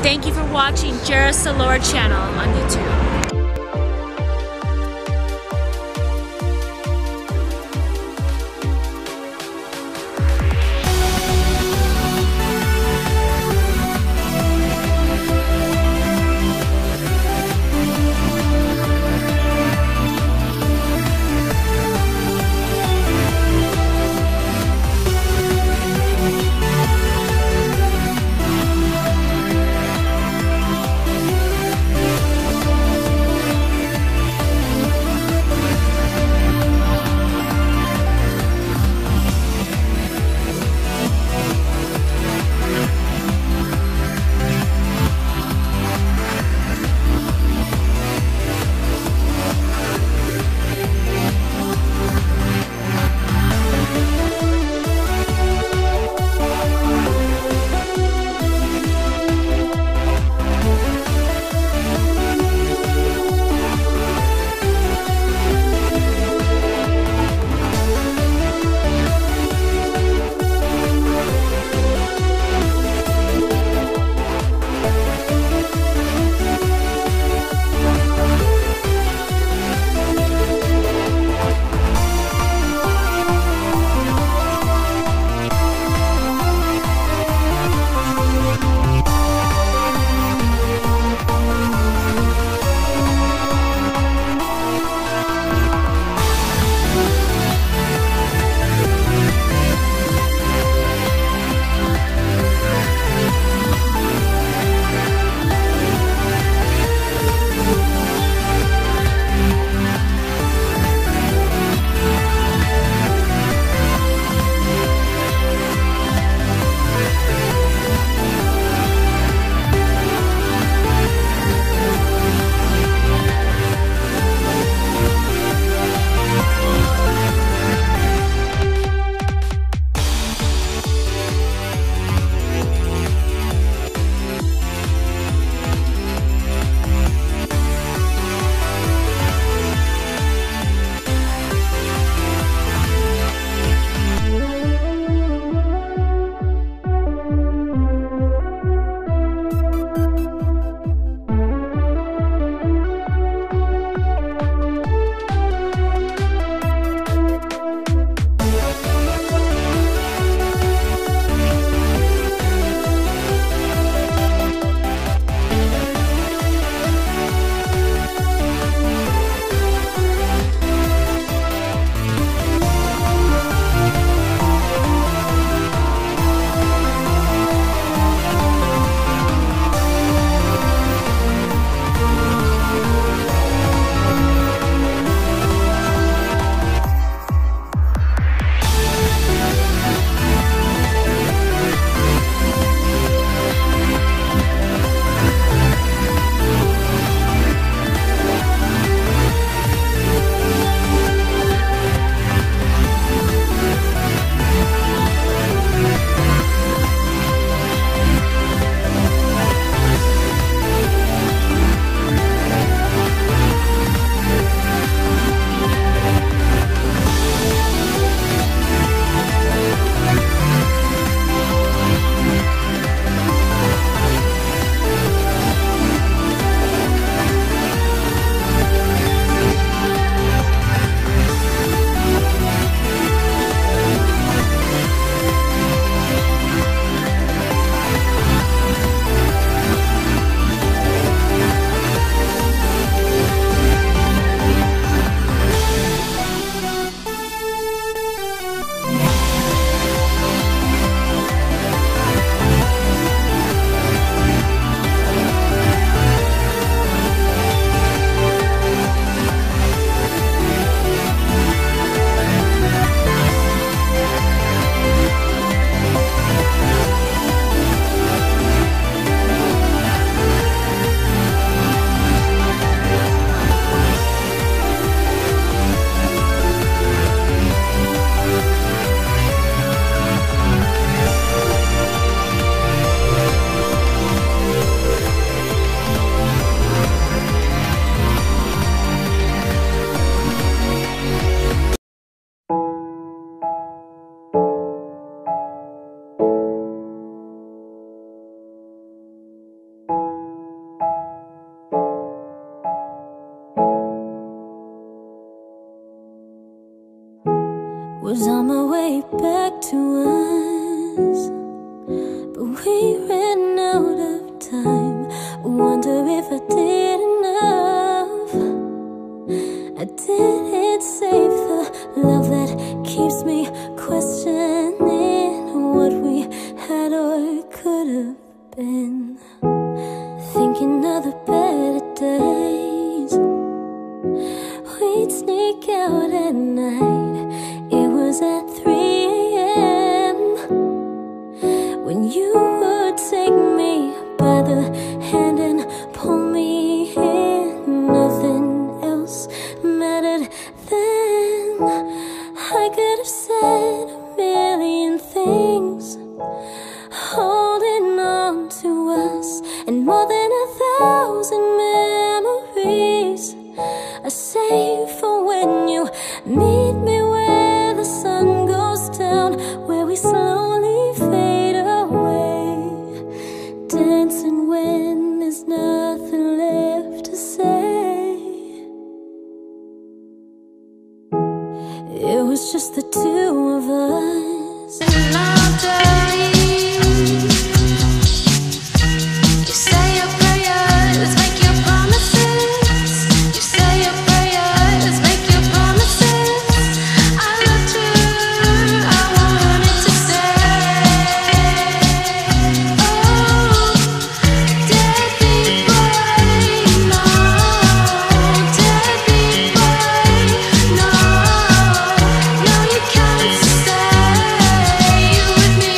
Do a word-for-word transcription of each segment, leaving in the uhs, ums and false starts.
Thank you for watching Jerusalem channel on YouTube. but we ran out of time. Wonder if I did enough. I didn't save the love that keeps me questioning what we had or could have been. Thinking of the better days, we'd sneak out at night. It was at three A M when you would take me by the hand and pull me in. Nothing else mattered then. I could have said a million things, holding on to us, and more than a thousand memories are saved for when you meet me where the sun goes down, where we slowly fade away, dancing when there's nothing left to say. It was just the two of us. And after you say your prayers, make your promises. You say your prayers, make your promises. I loved her, I wanted to stay. Oh, deadbeat boy, no. Deadbeat boy, no. No, you can't stay with me.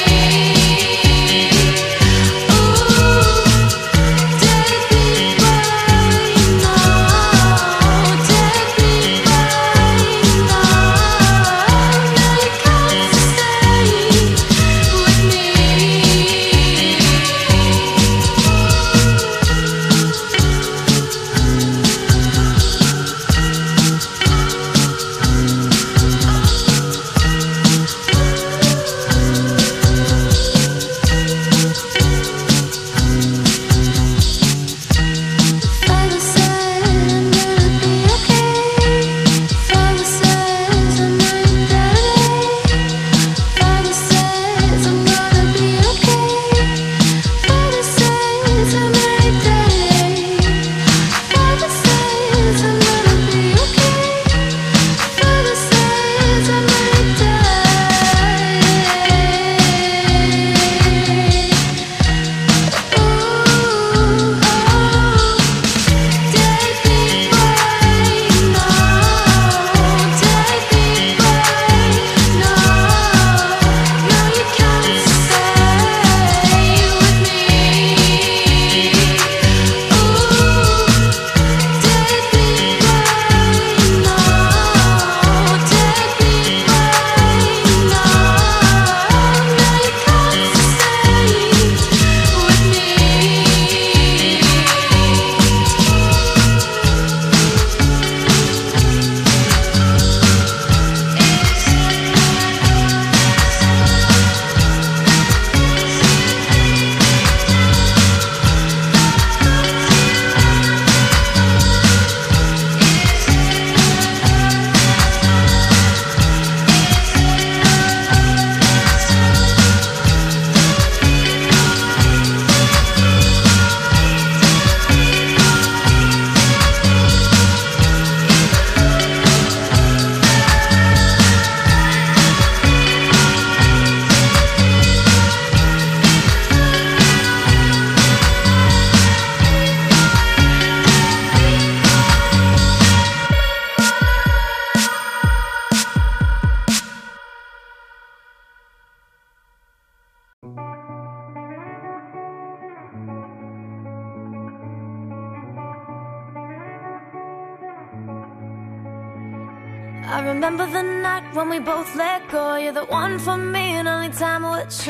I remember the night when we both let go. You're the one for me and only time would show.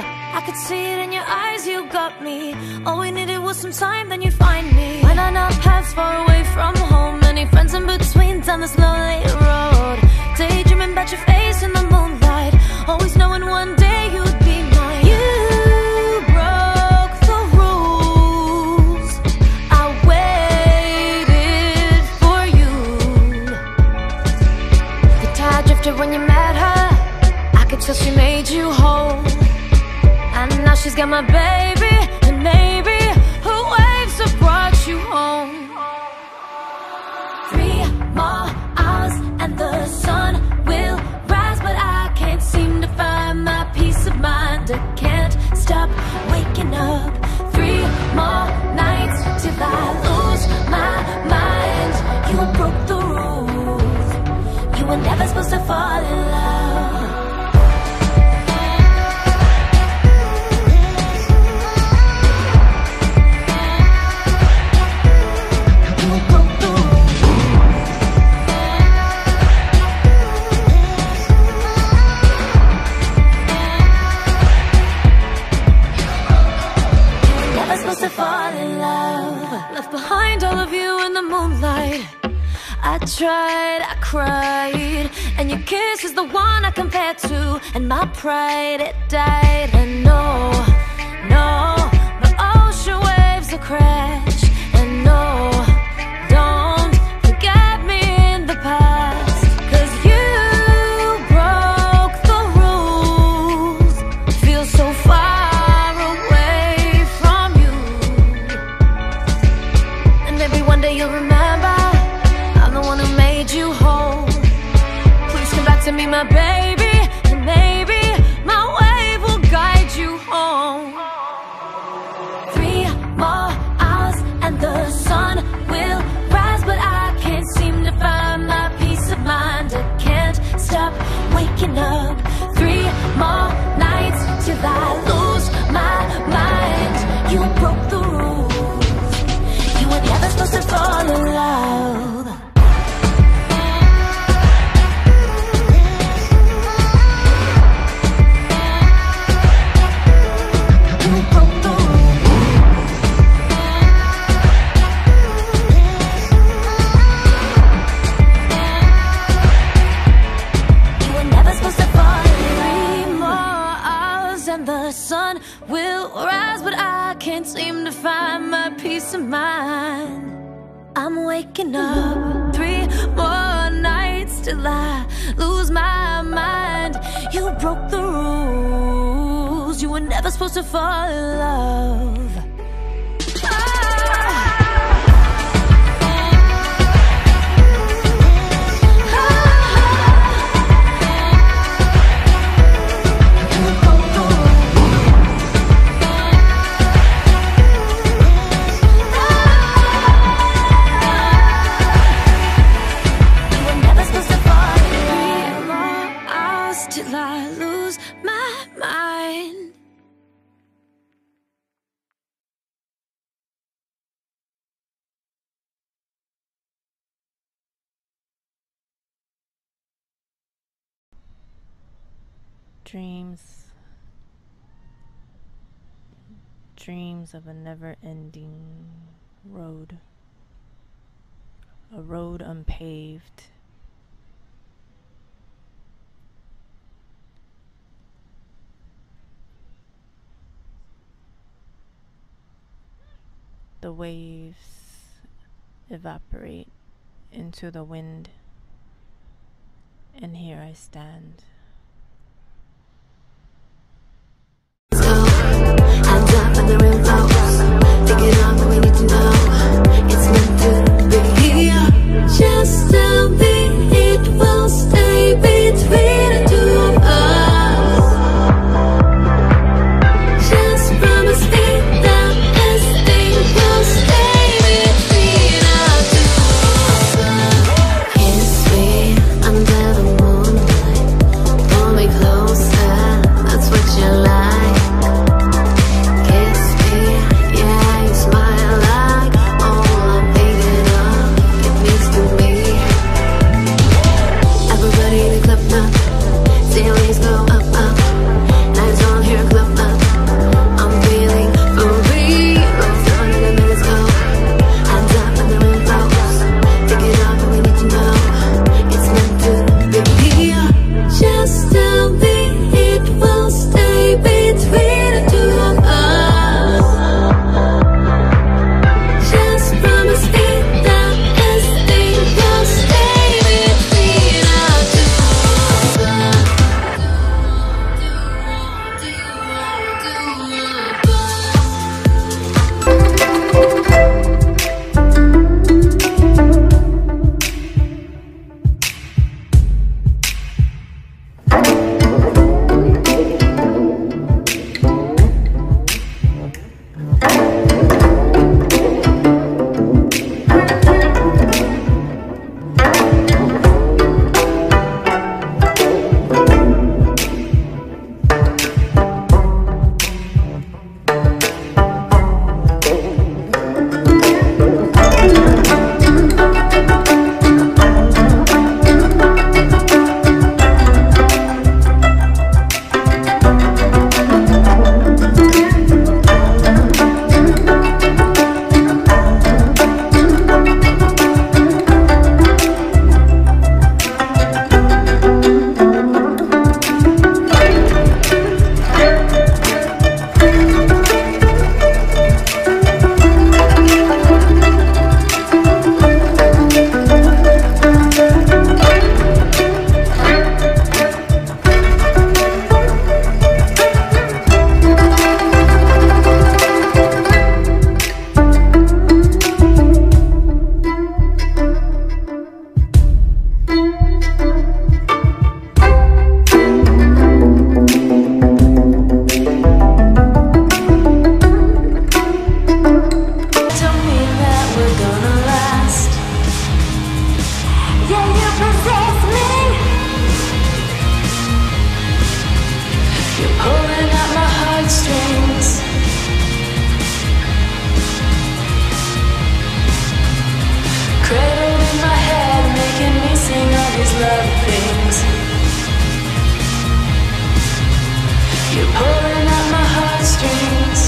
I could see it in your eyes, you got me. All we needed was some time, then you find me. Went on our paths far away from home. Many friends in between down this lonely road. Daydreaming about your face in the moonlight. Always knowing one day you'd be mine. You broke the rules. I waited for you. The tide drifted when you met her. I could tell she made you whole. And now she's got my my baby, and maybe her waves have brought you home. Three more hours and the sun will rise, but I can't seem to find my peace of mind. I can't stop waking up. Three more nights till I lose my mind. You broke the rules. You were never supposed to fall in love. I tried, I cried, and your kiss is the one I compared to, and my pride, it died. And no, no, the ocean waves will crash. And no, don't forget me in the past, 'cause you broke the rules. Feel so far away from you, and maybe one day you'll remember you whole. Please come back to me, my baby, and maybe my wave will guide you home. Three more hours and the sun will rise, but I can't seem to find my peace of mind. I can't stop waking up. Three more nights till I lose my mind. You broke the rules. You were never supposed to fall in love. The sun will rise, but I can't seem to find my peace of mind. I'm waking up. Three more nights till I lose my mind. You broke the rules. You were never supposed to fall in love. Till I lose my mind. Dreams, dreams of a never-ending road, a road unpaved. The waves evaporate into the wind, and here I stand. Hands up and the rain flows. Thinking on what we need to know. It's meant to be here. Just tell me it will stay between the two of us. Just promise me that this thing will stay between us two. Kiss me under the moonlight. these love things. You're pulling at my heartstrings.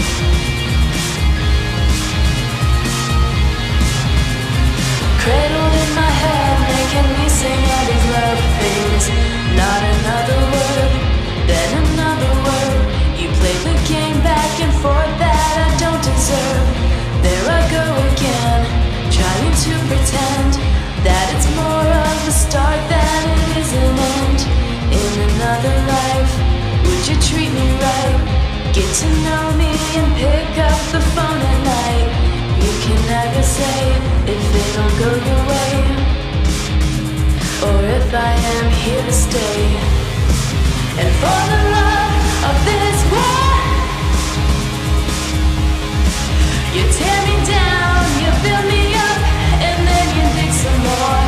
Cradled in my head, making me sing all these love things. Not another word, then another word. You play the game back and forth that I don't deserve. There I go again, trying to pretend that it's more of a start than it is an end. In another life, would you treat me right? Get to know me and pick up the phone at night. You can never say if it don't go your way, or if I am here to stay. And for the love of this world, you tear me down, you build me up, and then you dig some more.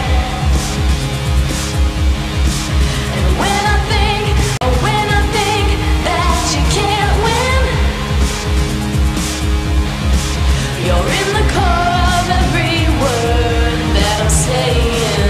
And when I think, oh when I think that you can't win, you're in the core of every word that I'm saying.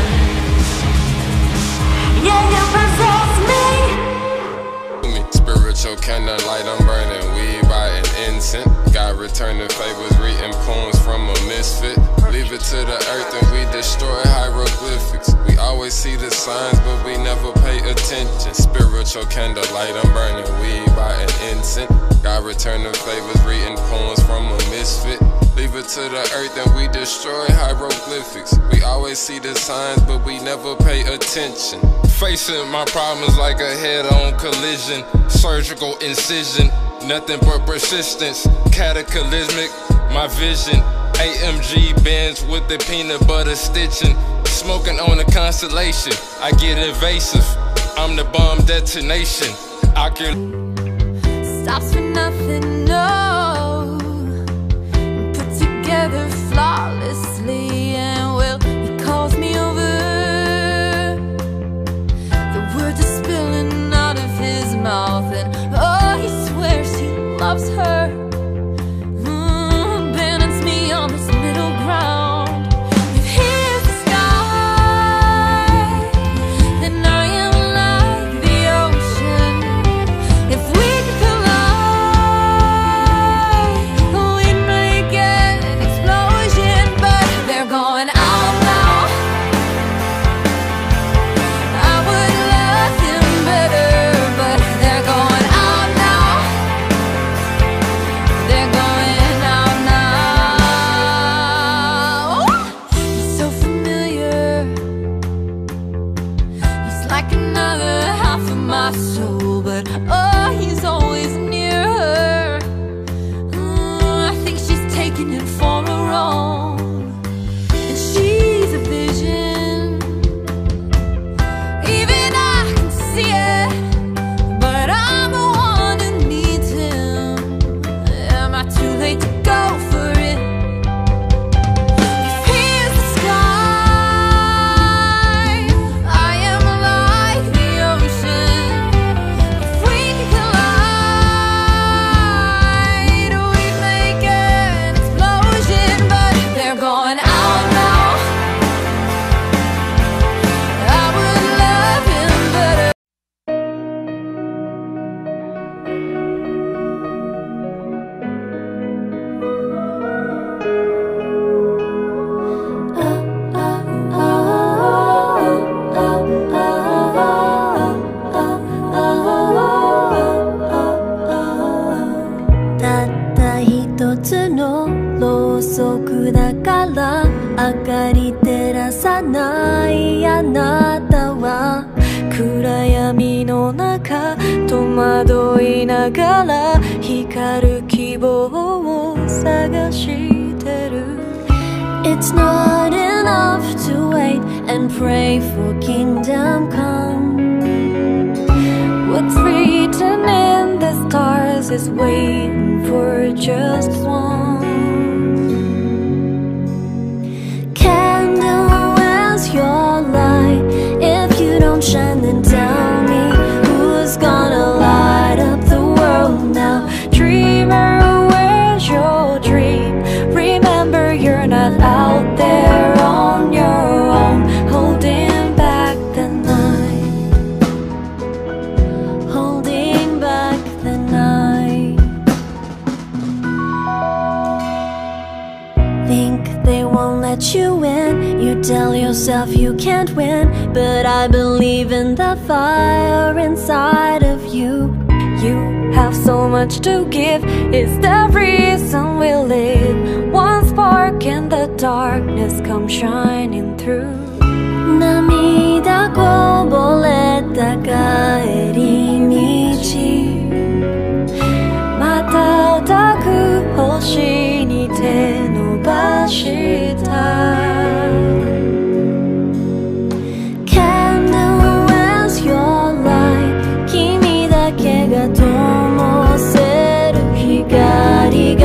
Yeah, you possess me. Spiritual candlelight, I'm burning weed by an incense. God returning favors, reading poems from a misfit. Leave it to the earth and we destroy hieroglyphics. We always see the signs, but we never pay attention. Spiritual candlelight, I'm burning weed by an incense. God returning favors, reading poems from a misfit. Leave it to the earth and we destroy hieroglyphics. We always see the signs, but we never pay attention. Facing my problems like a head-on collision. Surgical incision, nothing but persistence. Cataclysmic, my vision. A M G Benz with the peanut butter stitching. Smoking on a constellation, I get invasive. I'm the bomb detonation. I can Stops for nothing, no. Put together flawlessly, and well, he calls me over. The words are spilling out of his mouth, and oh, he swears he loves her. Mm, abandons me on this middle ground. If he is the sky, then I am like the ocean. If we could collide, we'd make an explosion. But they're going out now. I would love him better, but they're going out now. They're going out now. He's so familiar. He's like another half of my soul, but oh, he's always near her. Mm, I think she's taking it for a wrong, and she's a vision. Even I can see it, but I'm the one who needs him. Am I too late to go for it? If he is the sky, I am like the ocean. If we could collide, we'd make an explosion. But they're going out now. I would love him better.たった一つのろうそくだから明かり照らさないあなたは暗闇の中戸惑いながら光る希望を探してる It's not enough to wait and pray for kingdom come. What's written in the stars is waiting for just one. Candle as your light. If you don't shine, then tell me who's gonna light up the world now. Dreamer, where's your dream? Remember, you're not out there on your own, holding back let you in. You tell yourself you can't win, but I believe in the fire inside of you. You have so much to give, it's the reason we live. One spark in the darkness come shining through. 涙こぼれた帰り道、瞬く星に手伸ばした。 Candle as your light、 君だけが灯せる光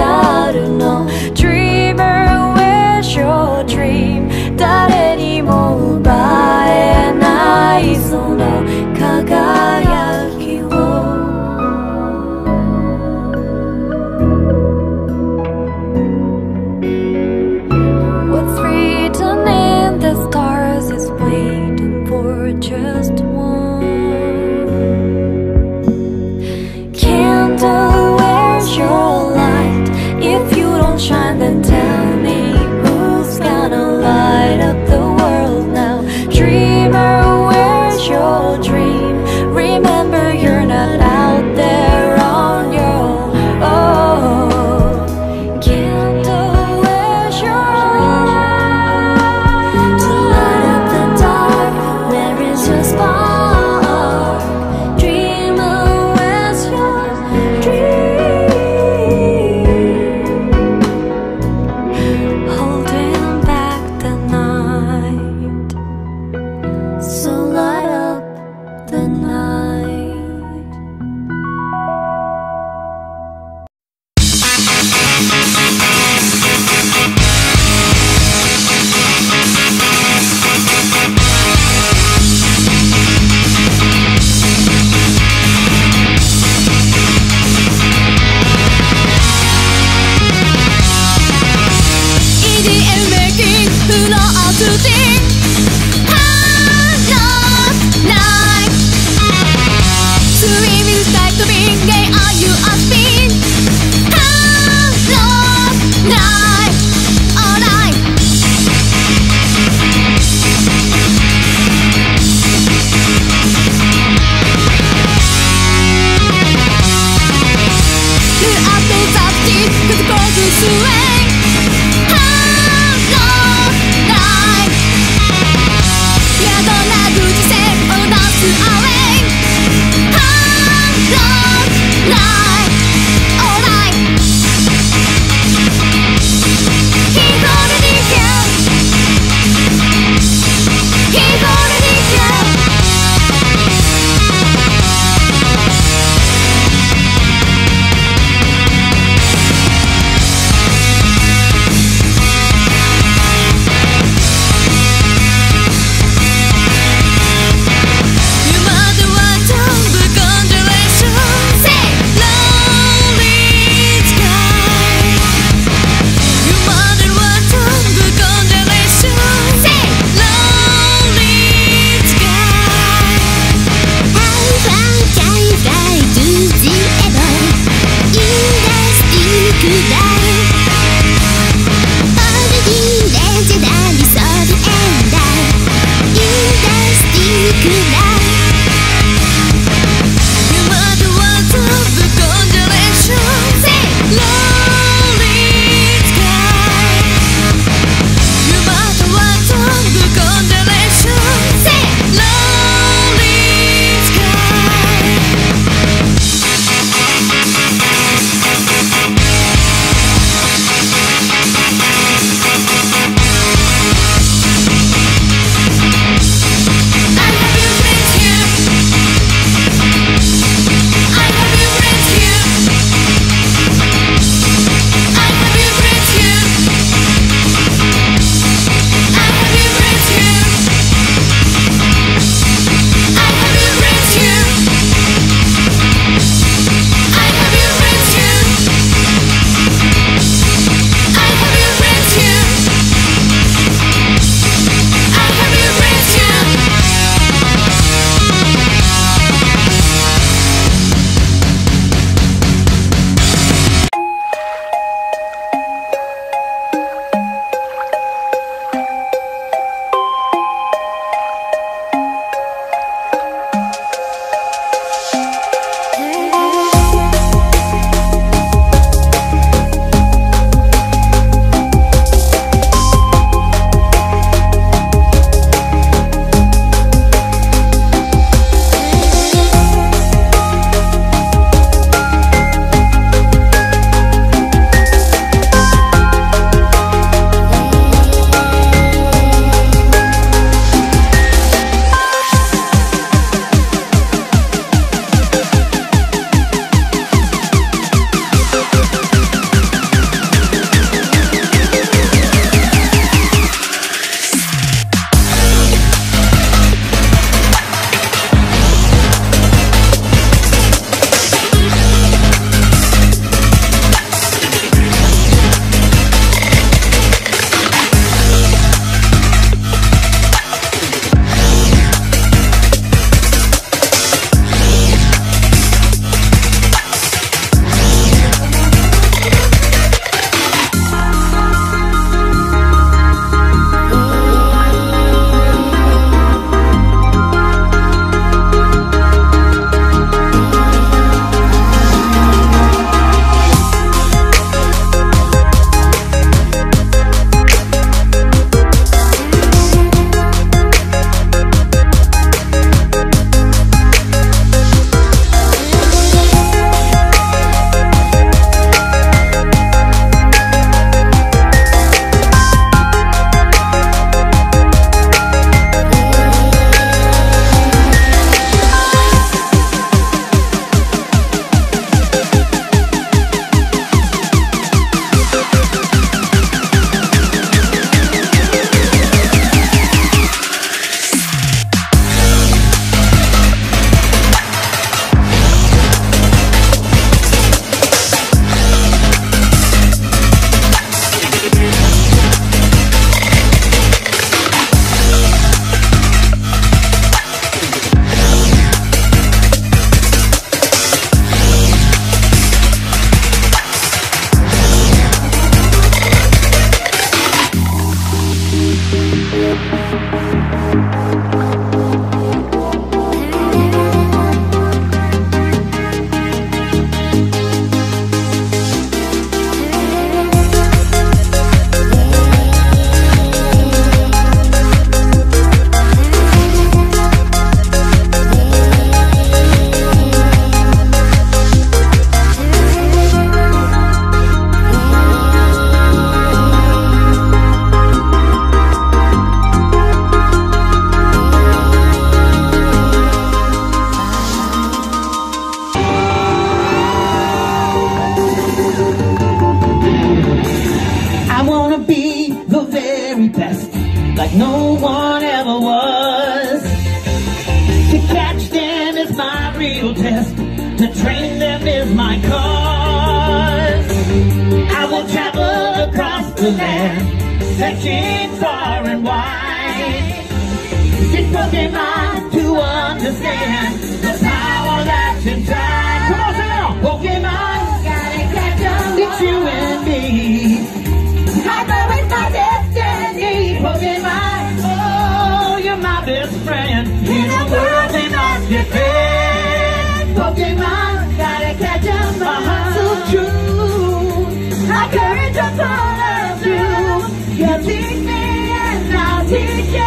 no one ever was. To catch them is my real test, to train them is my cause. I will travel across the land, searching far and wide. It's Pokemon to understand the power that's inside. Come on, sing on! Pokemon, gotta catch 'em. It's you and me. I know it's my destiny. Pokemon, oh, you're my best friend. In a world we must defend. Pokemon, gotta catch 'em. My heart's so true. My courage will follow through. You teach me and I'll teach you.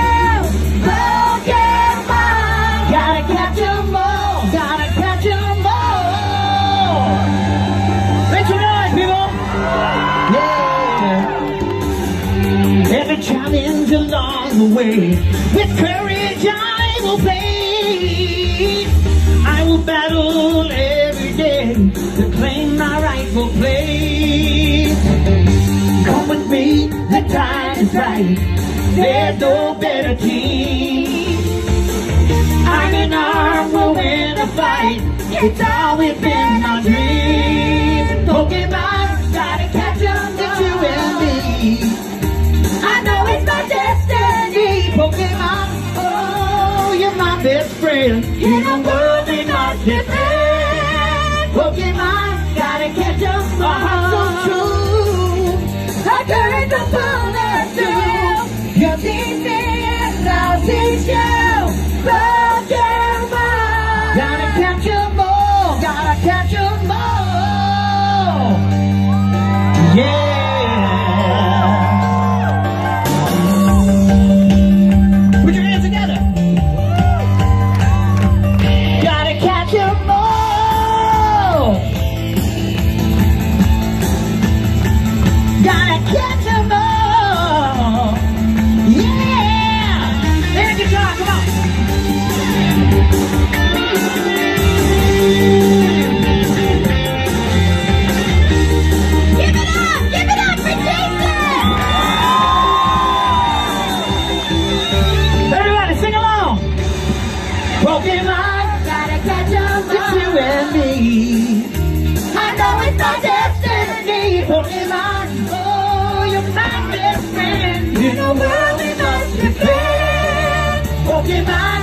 Pokemon, gotta catch 'em all. Gotta catch 'em all. Make some noise, people. Yeah. Every challenge along the way, with courage I will face. I will battle every day to claim my rightful place. Come with me, the time is right. There's no better team. I'm an arm, we'll win a fight. It's always been my dream. Pokemon, gotta catch 'em, it's you and me. I know it's my destiny. Pokemon, oh, you're my best friend. In a world we must defend. Pokemon, gotta catch 'em, my heart's so true. I courage to pull us through. You teach me and I'll teach you. Pokemon, gotta catch 'em all. Gotta catch 'em all. Yeah. Put your hands together. Gotta catch 'em all. Gotta catch 'em all. Yeah. Air guitar, come on. Give it up, give it up for Jason. Everybody sing along. Pokemon, gotta catch 'em, it's you and me. I know it's my destiny. Pokemon, oh, you're my best friend. In a world we must defend. Pokemon.